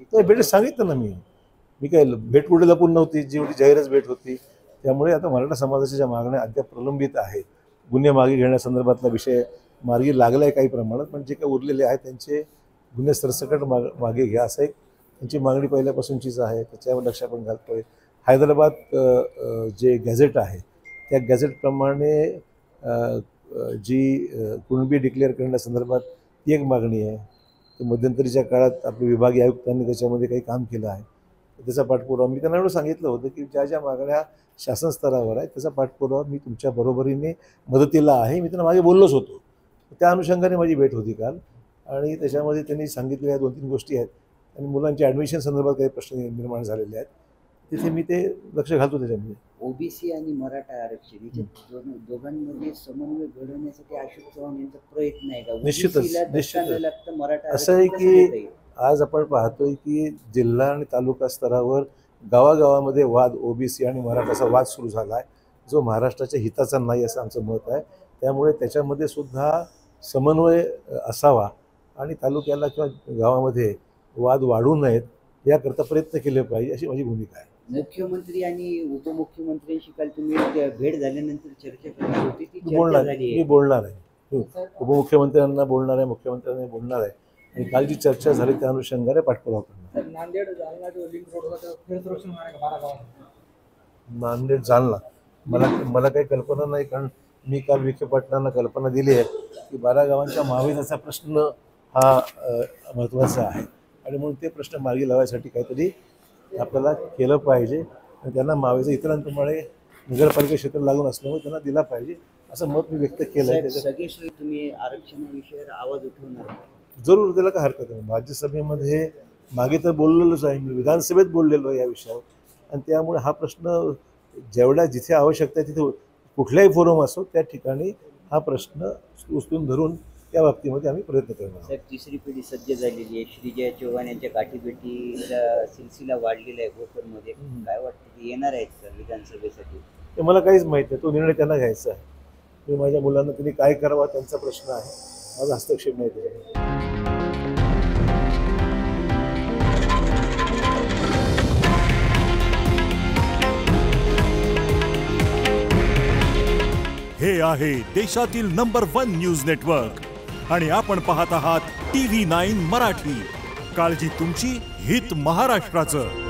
तर भेट सांगितलं ना मी काय भेट कुठे लपून नव्हती, जेवढी जाहीरच भेट होती. त्यामुळे आता मराठा समाजाच्या ज्या मागण्या अद्याप प्रलंबित आहेत, गुन्हे मागे घेण्यासंदर्भातला विषय मार्गी लागला आहे काही प्रमाणात, पण जे काही उरलेले आहेत त्यांचे गुन्हे सरसकट मागे घ्या असं एक त्यांची मागणी पहिल्यापासूनचीच आहे. त्याच्यावर लक्ष आपण घालतोय. हैदराबाद जे गॅझेट आहे त्या गॅझेटप्रमाणे जी कुणबी डिक्लेअर करण्यासंदर्भात ती एक मागणी आहे. मध्यंतरीच्या काळात आपले विभागीय आयुक्तांनी त्याच्यामध्ये काही काम केलं आहे, त्याचा पाठपुरावा मी त्यांना एवढं सांगितलं होतं की ज्या ज्या मागण्या शासन स्तरावर आहेत त्याचा पाठपुरावा मी तुमच्या बरोबरीने मदतीला आहे. मी त्यांना मागे बोललोच होतो. त्या अनुषंगाने माझी भेट होती काल आणि त्याच्यामध्ये त्यांनी सांगितलेल्या 2-3 गोष्टी आहेत आणि मुलांच्या ॲडमिशन संदर्भात काही प्रश्न निर्माण झालेले आहेत. तिथे मी ते लक्ष घालतो त्याच्यामध्ये. ओबीसी आणि मराठा आरक्षण याच्या दोघांमध्ये समन्वय घडवण्यासाठी अशोक चव्हाण यांचा प्रयत्न आहे का? निश्चितच मराठा असं आहे की आज आपण पाहतोय की जिल्हा आणि तालुका स्तरावर गावागावामध्ये वाद, ओबीसी आणि मराठाचा वाद सुरू झाला आहे, जो महाराष्ट्राच्या हिताचा नाही असं आमचं मत आहे. त्यामुळे त्याच्यामध्ये सुद्धा समन्वय असावा आणि तालुक्याला किंवा गावामध्ये वाद वाढू नयेत याकरता प्रयत्न केले पाहिजे अशी माझी भूमिका आहे. मुख्यमंत्री आणि उपमुख्यमंत्र्यांशी काल तुम्ही भेट झाल्यानंतर चर्चा केली होती, ती मी बोलणार आहे. उपमुख्यमंत्र्यांना बोलणार आहे, मुख्यमंत्र्यांना बोलणार आहे आणि काल जी चर्चा झाली त्या अनुषंगाने पाठपुरावा करणार. नांदेड जालना मला काही कल्पना नाही, कारण मी काल विखे पाटलांना कल्पना दिली आहे की 12 गावांच्या महाविकासाचा प्रश्न हा महत्त्वाचा आहे आणि म्हणून ते प्रश्न मार्गी लावायसाठी काहीतरी आपल्याला केलं पाहिजे आणि त्यांना महाविकास इतरांप्रमाणे नगरपालिका क्षेत्र लागून असल्यामुळे त्यांना दिला पाहिजे असं मत मी व्यक्त केलं आहे. सगळेच तुम्ही आरक्षणाविषयी आवाज उठवणार? जरूर, त्याला काय हरकत नाही. राज्यसभेमध्ये मागे तर बोललेलोच आहे, मी विधानसभेत बोललेलो आहे या विषयावर आणि त्यामुळे हा प्रश्न जेवढ्या जिथे आवश्यकता आहे तिथे कुठल्याही फोरम असो त्या ठिकाणी हा प्रश्न उचलून धरून त्या बाबतीमध्ये आम्ही प्रयत्न करणार. साहेब, तिसरी पिढी सज्ज झालेली आहे. श्रीजय चव्हाण यांच्या गाठीभेटीला सिलसिला वाढलेला आहे भोकरमध्ये. काय वाटतं की येणार आहेत सर विधानसभेसाठी? ते मला काहीच माहीत नाही, तो निर्णय त्यांना घ्यायचा आहे. मी माझ्या मुलांना त्यांनी काय करावा त्यांचा प्रश्न आहे, माझा हस्तक्षेप नाही त्याच्यामध्ये. हे आहे देशातील नंबर 1 न्यूज नेटवर्क आणि आपण पाहत आहात TV9 मराठी. काळजी तुमची, हित महाराष्ट्राचं.